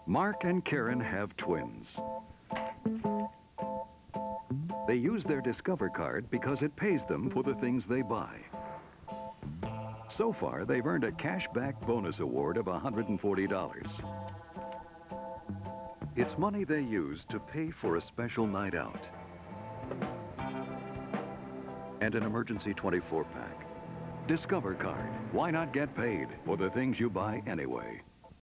Mark and Karen have twins. They use their Discover card because it pays them for the things they buy. So far, they've earned a cashback bonus award of $140. It's money they use to pay for a special night out and an emergency 24-pack. Discover card. Why not get paid for the things you buy anyway?